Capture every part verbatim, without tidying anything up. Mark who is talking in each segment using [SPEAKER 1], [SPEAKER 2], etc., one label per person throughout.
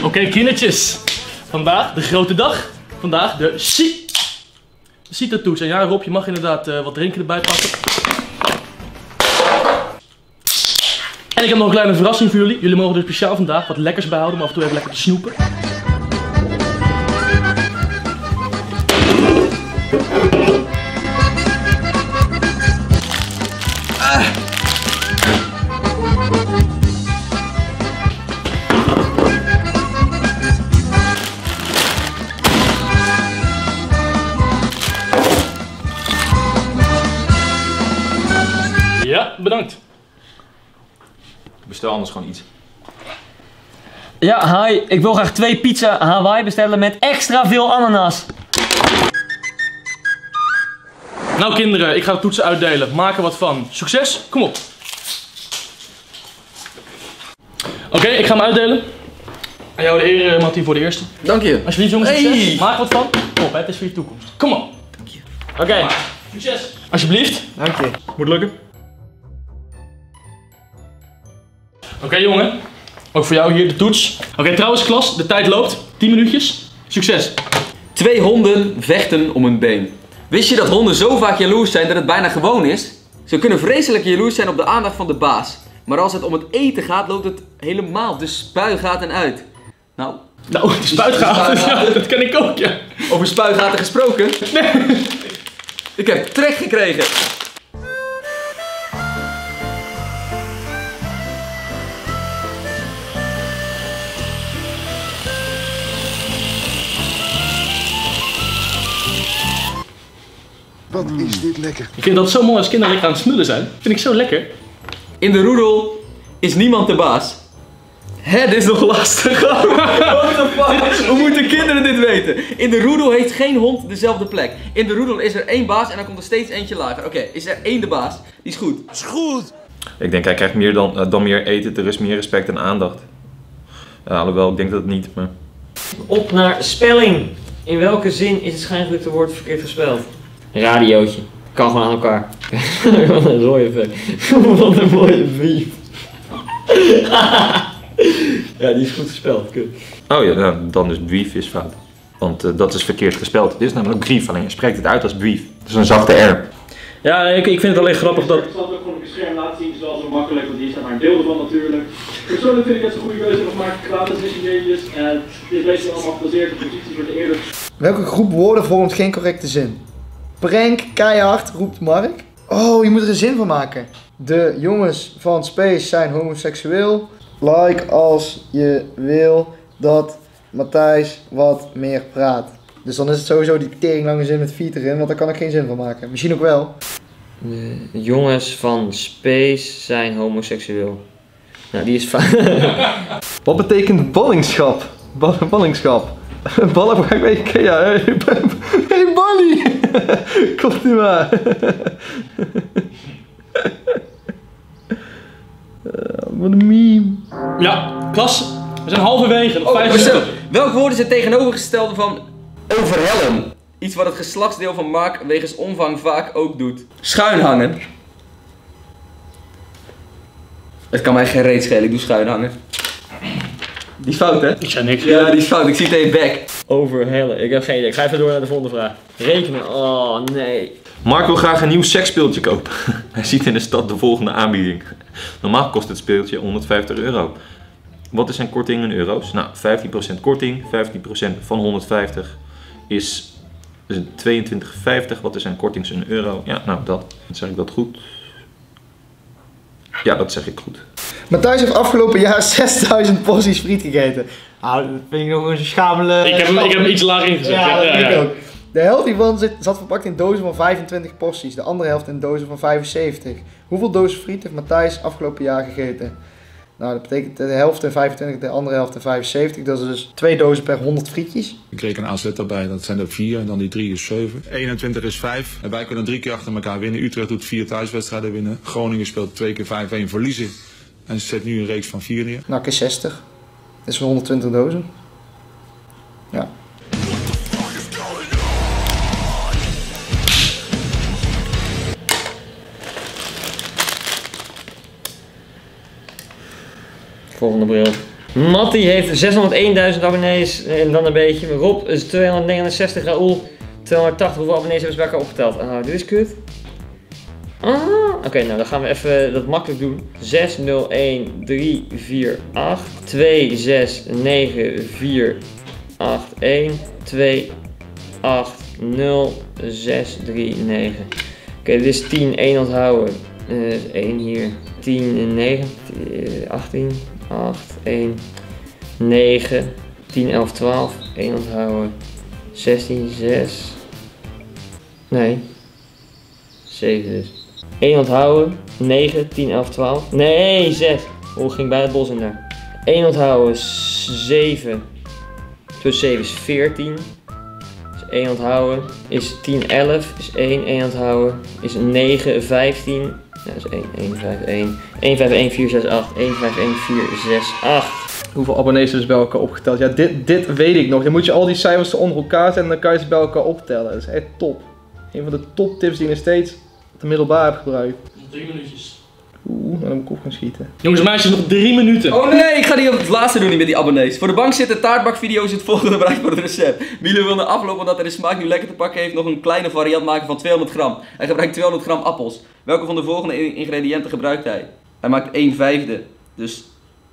[SPEAKER 1] Oké, okay, kindertjes. Vandaag de grote dag. Vandaag de CITO-toets. En ja, Rob, je mag inderdaad uh, wat drinken erbij pakken. En ik heb nog een kleine verrassing voor jullie. Jullie mogen dus speciaal vandaag wat lekkers bijhouden, om af en toe even lekker te snoepen. Ah. Ja, bedankt.
[SPEAKER 2] Bestel anders gewoon iets.
[SPEAKER 3] Ja, hi. Ik wil graag twee pizza Hawaii bestellen met extra veel ananas.
[SPEAKER 1] Nou kinderen, ik ga de toetsen uitdelen. Maak er wat van. Succes, kom op. Oké, okay, ik ga hem uitdelen. Aan jou de eer, Mattie, voor de eerste.
[SPEAKER 4] Dank je.
[SPEAKER 1] Alsjeblieft jongens, succes.
[SPEAKER 4] Hey.
[SPEAKER 1] Maak er wat van. Kom op, hè, het is voor je toekomst. Kom op.
[SPEAKER 4] Dank je.
[SPEAKER 3] Oké. Okay.
[SPEAKER 1] Succes. Alsjeblieft.
[SPEAKER 4] Dank je.
[SPEAKER 1] Moet lukken. Oké okay, jongen, ook voor jou hier de toets. Oké okay, trouwens klas, de tijd loopt. tien minuutjes. Succes.
[SPEAKER 4] Twee honden vechten om een been. Wist je dat honden zo vaak jaloers zijn dat het bijna gewoon is? Ze kunnen vreselijk jaloers zijn op de aandacht van de baas. Maar als het om het eten gaat, loopt het helemaal de spuigaten uit. Nou,
[SPEAKER 1] nou de spuitgaten, ja, dat ken ik ook, ja.
[SPEAKER 4] Over spuigaten gesproken? Nee. Ik heb trek gekregen.
[SPEAKER 5] Wat is dit lekker?
[SPEAKER 1] Ik vind dat zo mooi als kinderen lekker aan het smullen zijn. Vind ik zo lekker.
[SPEAKER 4] In de roedel is niemand de baas. Hè, dit is nog lastig. What the fuck? Hoe moeten kinderen dit weten? In de roedel heeft geen hond dezelfde plek. In de roedel is er één baas en dan komt er steeds eentje lager. Oké, okay, is er één de baas? Die is goed.
[SPEAKER 5] Is goed.
[SPEAKER 2] Ik denk hij krijgt meer dan, uh, dan meer eten, er is meer respect en aandacht. Uh, alhoewel, ik denk dat het niet, maar...
[SPEAKER 3] Op naar spelling. In welke zin is het schijnvlukte woord verkeerd gespeld? Radiootje. Kan gewoon aan elkaar. Wat een rode vek. Wat een mooie brief. Ja, die is goed gespeld. Kut.
[SPEAKER 2] Oh ja, nou, dan is brief is fout. Want uh, dat is verkeerd gespeld. Het is namelijk brief, alleen je spreekt het uit als brief. Het is een zachte R.
[SPEAKER 1] Ja, ik, ik vind het alleen grappig dat...
[SPEAKER 6] Ik zal het ook gewoon op je scherm laten zien, het is wel zo makkelijk, want hier staat maar een deel ervan natuurlijk. Persoonlijk vind ik het een goede keuze gemaakt, gratis ingrediënten en het is meestal allemaal gebaseerd op posities voor de eerder.
[SPEAKER 7] Welke groep woorden vormt geen correcte zin? Prank, keihard, roept Mark. Oh, je moet er een zin van maken. De jongens van Space zijn homoseksueel. Like als je wil dat Matthijs wat meer praat. Dus dan is het sowieso die teringlange zin met vier erin, want daar kan ik geen zin van maken. Misschien ook wel.
[SPEAKER 3] De jongens van Space zijn homoseksueel. Nou, die is fout.
[SPEAKER 8] Wat betekent ballingschap? Ball ballingschap. Ballen voor bij Ikea. Hey Ballie! Komt u maar. Wat een meme.
[SPEAKER 1] Ja, klas. We zijn halverwege. Nog
[SPEAKER 4] Oh,
[SPEAKER 1] vijf
[SPEAKER 4] bestel.
[SPEAKER 1] minuten.
[SPEAKER 4] Welk woord is het tegenovergestelde van overhellen? Iets wat het geslachtsdeel van Mark wegens omvang vaak ook doet. Schuinhangen. Het kan mij geen reet schelen, ik doe schuinhangen. Die is fout, hè?
[SPEAKER 1] Ik zei niks.
[SPEAKER 4] Ja, die is fout, ik zie het in je bek.
[SPEAKER 3] Overhellen. Ik heb geen idee. Ik ga even door naar de volgende vraag. Rekenen. Oh, nee.
[SPEAKER 2] Mark wil graag een nieuw seksspeeltje kopen. Hij ziet in de stad de volgende aanbieding. Normaal kost het speeltje honderdvijftig euro. Wat is zijn korting in euro's? Nou, vijftien procent korting. vijftien procent van honderdvijftig is tweeëntwintig vijftig. Wat is zijn korting in euro? Ja, nou dat. Zeg ik dat goed? Ja, dat zeg ik goed.
[SPEAKER 7] Matthijs heeft afgelopen jaar zesduizend porties friet gegeten. Nou, dat vind ik nog een schamele...
[SPEAKER 1] Ik heb hem, ik heb hem iets laag ingezet.
[SPEAKER 7] Ja, dat
[SPEAKER 1] ja,
[SPEAKER 7] vind
[SPEAKER 1] ja.
[SPEAKER 7] ik ook. De helft hiervan zit, zat verpakt in dozen van vijfentwintig porties. De andere helft in dozen van vijfenzeventig. Hoeveel dozen friet heeft Matthijs afgelopen jaar gegeten? Nou, dat betekent de helft in vijfentwintig, de andere helft in vijfenzeventig. Dat is dus twee dozen per honderd frietjes.
[SPEAKER 9] Ik reken een A Z erbij, dat zijn er vier en dan die drie is zeven. eenentwintig is vijf. En wij kunnen drie keer achter elkaar winnen. Utrecht doet vier thuiswedstrijden winnen. Groningen speelt twee keer vijf een verliezen. En ze zet nu een reeks van vier neer.
[SPEAKER 7] Nou, keer zestig. Dat is voor honderdtwintig dozen. Ja.
[SPEAKER 3] Volgende bril. Matti heeft zeshonderdeenduizend abonnees en dan een beetje. Rob is tweehonderdnegenenzestig, Raoul tweehonderdtachtig. Hoeveel abonnees hebben ze bij elkaar opgeteld? Ah, dit is kut. Ah, Oké, okay, nou dan gaan we even dat makkelijk doen. zes nul een drie vier acht twee zes negen vier acht een twee acht nul zes drie negen. Oké, okay, dit is tien, één onthouden. Uh, één hier. tien en negen. achttien, acht, één, negen, tien, elf, twaalf. één onthouden. zestien, zes. Nee. zeven dus. één onthouden. negen, tien, elf, twaalf. Nee, zes. Hoe ging bij het bos in daar? één onthouden. zeven. Plus zeven is veertien. Dus één onthouden is tien, elf. Is één. één onthouden is negen, vijftien. Dat is één, één, vijf, één. één, vijf, één, vier, zes, acht. één, vijf, één, vier, zes, acht.
[SPEAKER 8] Hoeveel abonnees er dus bij elkaar opgeteld? Ja, dit, dit weet ik nog. Dan moet je al die cijfers onder elkaar zetten en dan kan je ze bij elkaar optellen. Dat is echt top. Een van de top tips die ik nog steeds op de middelbaar heb gebruikt.
[SPEAKER 1] Nog drie minuutjes.
[SPEAKER 8] Oeh, dan moet ik op gaan schieten.
[SPEAKER 1] Jongens en meisjes, nog drie minuten.
[SPEAKER 4] Oh nee, ik ga die op het laatste doen, niet met die abonnees. Voor de bank zitten taartbakvideo's in het volgende bereik voor het recept. Miele wil na afloop, omdat hij de smaak nu lekker te pakken heeft, nog een kleine variant maken van tweehonderd gram. Hij gebruikt tweehonderd gram appels. Welke van de volgende ingrediënten gebruikt hij? Hij maakt één vijfde. Dus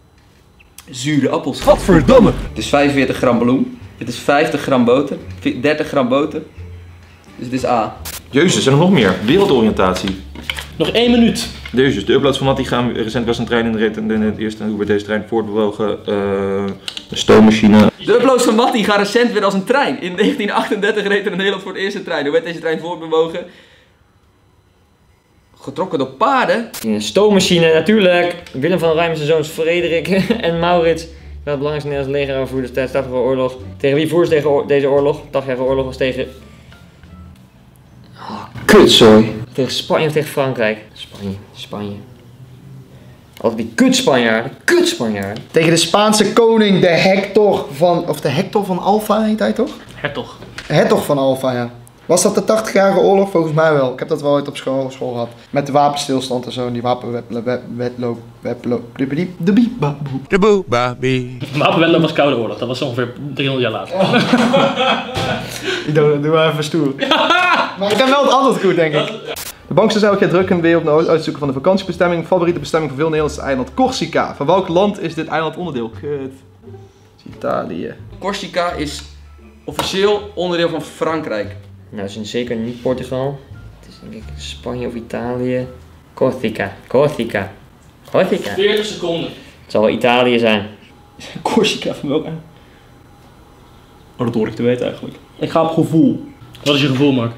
[SPEAKER 4] zure appels.
[SPEAKER 8] Godverdomme!
[SPEAKER 4] Het is vijfenveertig gram bloem. Het is vijftig gram boter. dertig gram boter. Dus het is A.
[SPEAKER 2] Jezus, er nog meer. Wereldoriëntatie.
[SPEAKER 1] Nog één minuut.
[SPEAKER 2] Jezus, de uploads van Matti gaan. Recent was een trein in de rit en het eerste hoe werd deze trein voortbewogen. Uh, een stoommachine.
[SPEAKER 4] De uploads van Matti gaan recent weer als een trein. In negentien achtendertig reed er in Nederland voor het eerst een trein. Hoe werd deze trein voortbewogen? Getrokken door paarden.
[SPEAKER 3] In een stoommachine, natuurlijk. Willem van Oranje zijn zoons Frederik en Maurits. Wel het belangrijkste Nederlands leger aanvoerders tijdens de tachtigjarige oorlog. Tegen wie voeren ze tegen deze oorlog? De tachtigjarige oorlog was tegen... Oh, kutzooi. Tegen Spanje of tegen Frankrijk? Spanje, Spanje. Altijd die kut Spanjaarden, kut Spanjaarden.
[SPEAKER 7] Tegen de Spaanse koning, de Hector van... Of de Hector van Alfa heet hij toch?
[SPEAKER 1] Hertog.
[SPEAKER 7] Hertog van Alfa, ja. Was dat de tachtigjarige oorlog? Volgens mij wel. Ik heb dat wel ooit op school, school gehad. Met de wapenstilstand en zo. En die wapenwetloop... Wetloop... De biep-baboe.
[SPEAKER 5] De boe-babie.
[SPEAKER 1] De wapenwetloop was Koude Oorlog. Dat was ongeveer driehonderd jaar later.
[SPEAKER 7] Oh. Ik doe, doe maar even stoer. Maar ik heb wel het antwoord goed, denk ik.
[SPEAKER 8] De bank is elke keer druk en weer op de uitzoeken van de vakantiebestemming. Favoriete bestemming voor veel Nederlandse eiland Corsica. Van welk land is dit eiland onderdeel? Kut. Italië.
[SPEAKER 4] Corsica is officieel onderdeel van Frankrijk.
[SPEAKER 3] Nou, dat is zeker niet Portugal. Het is denk ik Spanje of Italië. Corsica, Corsica, Corsica.
[SPEAKER 1] veertig seconden.
[SPEAKER 3] Het zal wel Italië zijn.
[SPEAKER 4] Corsica van welk eiland? Oh, dat hoor ik te weten eigenlijk. Ik ga op gevoel.
[SPEAKER 1] Wat is je gevoel, Mark?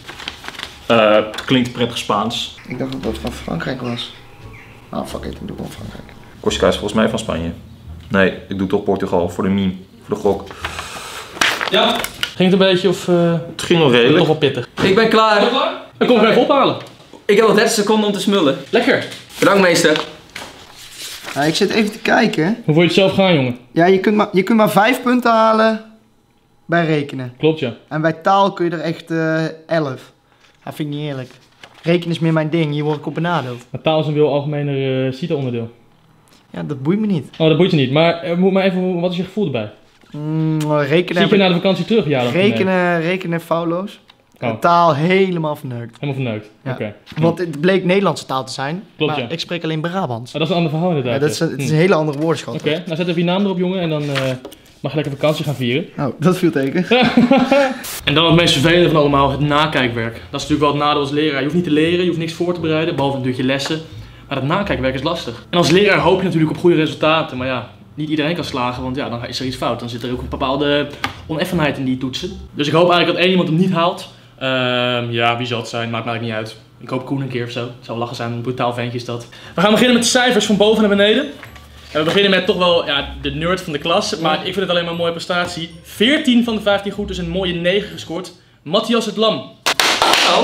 [SPEAKER 2] Uh, klinkt prettig Spaans.
[SPEAKER 7] Ik dacht dat het van Frankrijk was. Ah, fuck it, ik doe gewoon Frankrijk.
[SPEAKER 2] Corsica is volgens mij van Spanje. Nee, ik doe toch Portugal voor de meme, voor de gok.
[SPEAKER 1] Ja. Ging het een beetje of... Uh,
[SPEAKER 2] het ging wel redelijk.
[SPEAKER 1] Toch wel pittig.
[SPEAKER 4] Ik ben klaar.
[SPEAKER 1] Dan kom ik even ophalen.
[SPEAKER 4] Ik heb nog dertig seconden om te smullen.
[SPEAKER 1] Lekker.
[SPEAKER 4] Bedankt, meester.
[SPEAKER 7] Ja, ik zit even te kijken.
[SPEAKER 1] Hoe voel je het zelf gaan, jongen?
[SPEAKER 7] Ja, je kunt maar, je kunt maar vijf punten halen bij rekenen.
[SPEAKER 1] Klopt, ja.
[SPEAKER 7] En bij taal kun je er echt uh, elf. Dat vind ik niet eerlijk. Rekenen is meer mijn ding, hier word ik op benadeeld.
[SPEAKER 1] Maar taal is een veel algemener uh, C I T A-onderdeel.
[SPEAKER 7] Ja, dat boeit me niet.
[SPEAKER 1] Oh, dat boeit je niet. Maar uh, moet maar even, wat is je gevoel erbij?
[SPEAKER 7] Mm, rekenen...
[SPEAKER 1] Zie je na de vakantie terug? Ja, dan
[SPEAKER 7] rekenen, nee. rekenen foutloos. Oh. En taal helemaal verneukt.
[SPEAKER 1] Helemaal verneukt, ja. Oké. Okay.
[SPEAKER 7] Want het bleek Nederlandse taal te zijn.
[SPEAKER 1] Klopt,
[SPEAKER 7] maar
[SPEAKER 1] ja.
[SPEAKER 7] ik spreek alleen Brabants.
[SPEAKER 1] Oh, dat is een ander verhaal inderdaad.
[SPEAKER 7] Ja, dat is, het is een hele andere woordenschat.
[SPEAKER 1] Oké, okay. Nou zet even je naam erop, jongen. En dan uh, mag je lekker vakantie gaan vieren.
[SPEAKER 7] Oh, dat viel teken.
[SPEAKER 1] En dan het meest vervelende van allemaal, het nakijkwerk. Dat is natuurlijk wel het nadeel als leraar. Je hoeft niet te leren, je hoeft niks voor te bereiden. Behalve natuurlijk je lessen. Maar dat nakijkwerk is lastig. En als leraar hoop je natuurlijk op goede resultaten. Maar ja, niet iedereen kan slagen, want ja, dan is er iets fout. Dan zit er ook een bepaalde oneffenheid in die toetsen. Dus ik hoop eigenlijk dat één iemand hem niet haalt. Uh, ja, wie zal het zijn? Maakt mij eigenlijk niet uit. Ik hoop Koen een keer of zo. Het zou lachen zijn, een brutaal ventje is dat. We gaan beginnen met de cijfers van boven naar beneden. En we beginnen met toch wel ja, de nerd van de klas. Maar ik vind het alleen maar een mooie prestatie. veertien van de vijftien goed, dus een mooie negen gescoord. Matthias het Lam.
[SPEAKER 4] Oh.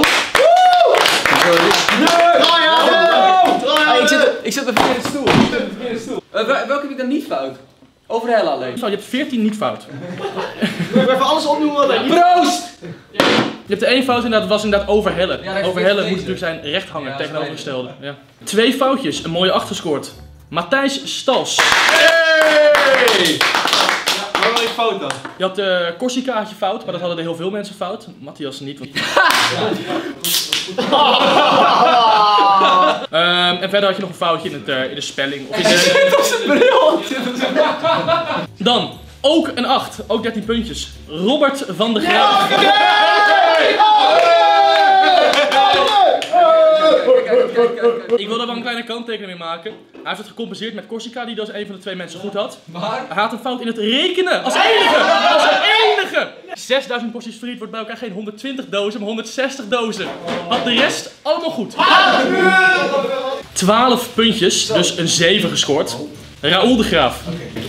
[SPEAKER 4] Ik zit, ik zit op de verkeerde stoel. Ik zit op de verkeerde stoel. Uh, welke heb ik dan niet fout? Overhellen alleen.
[SPEAKER 1] Nou, je hebt veertien niet fout.
[SPEAKER 7] We even alles opnoemen.
[SPEAKER 4] Proost!
[SPEAKER 1] Je hebt de één fout inderdaad, was inderdaad overhellen. Ja, overhellen moet natuurlijk zijn rechthanger, ja, tegenovergestelde. Ja. Twee foutjes, een mooie acht gescoord. Matthijs Stals.
[SPEAKER 4] Hey! Waarom had ik fout dan?
[SPEAKER 1] Je had de uh, Corsicaatje fout, maar dat hadden er heel veel mensen fout. Matthias niet. Want... um, en verder had je nog een foutje in, het, uh, in de spelling. Of in de...
[SPEAKER 4] Dat is een bril!
[SPEAKER 1] Dan, ook een acht. Ook dertien puntjes. Robert van der Graaf.
[SPEAKER 7] Ja,
[SPEAKER 1] Ik wil daar wel een kleine kanttekening mee maken. Hij heeft het gecompenseerd met Corsica, die dus een van de twee mensen goed had.
[SPEAKER 4] Maar?
[SPEAKER 1] Hij had een fout in het rekenen. Als enige! Als enige! zesduizend porties friet wordt bij elkaar geen honderdtwintig dozen, maar honderdzestig dozen. Had de rest allemaal goed. twaalf puntjes, dus een zeven gescoord. Raoul de Graaf.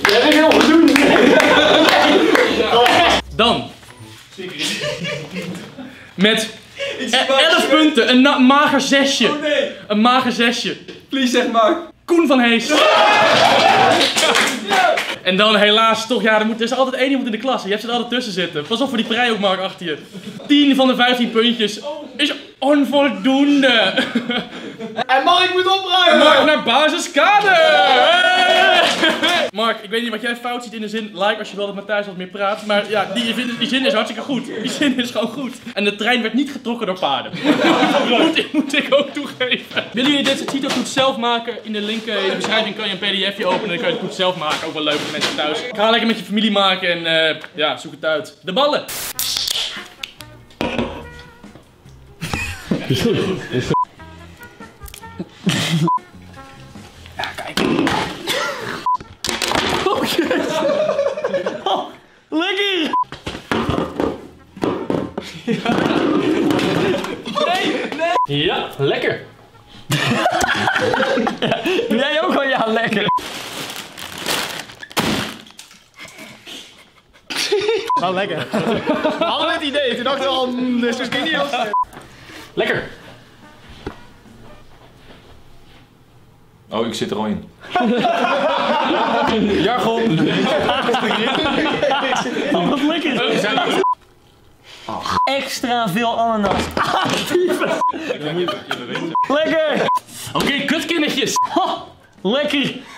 [SPEAKER 1] Dan. Met elf punten, een na- mager zesje.
[SPEAKER 4] Oh nee.
[SPEAKER 1] Een mager zesje.
[SPEAKER 4] Please zeg maar.
[SPEAKER 1] Koen van Hees. En dan helaas toch, ja, er, moet, er is altijd één iemand in de klas. Je hebt ze er altijd tussen zitten. Pas op voor die prei ook, Mark, achter je. tien van de vijftien puntjes is onvoldoende.
[SPEAKER 7] En Mark moet opruimen!
[SPEAKER 1] Mark naar basiskader! Mark, ik weet niet wat jij fout ziet in de zin. Like als je wil dat Matthijs wat meer praat. Maar ja, die, die zin is hartstikke goed. Die zin is gewoon goed. En de trein werd niet getrokken door paarden. moet, moet ik ook toegeven. Willen jullie deze CITO-toets zelf maken? In de link in de beschrijving kan je een pdfje openen en dan kan je de toets zelf maken. Ook wel leuk voor mensen thuis. Ga lekker met je familie maken en uh, ja, zoek het uit. De ballen! Ja, kijk. Oh, yes. Oh, lekker! Ja. Nee, nee! Ja, lekker! Doe jij ook wel ja, lekker?
[SPEAKER 7] Nou, lekker. We hadden het idee, toen dachten we al, mmm, dit is misschien niet heel sterk.
[SPEAKER 1] Lekker!
[SPEAKER 2] Oh, ik zit er al in.
[SPEAKER 1] Jargon! Oh, wat lekker!
[SPEAKER 3] Oh. Extra veel ananas. Lekker!
[SPEAKER 1] Oké, okay, kutkindertjes! Lekker!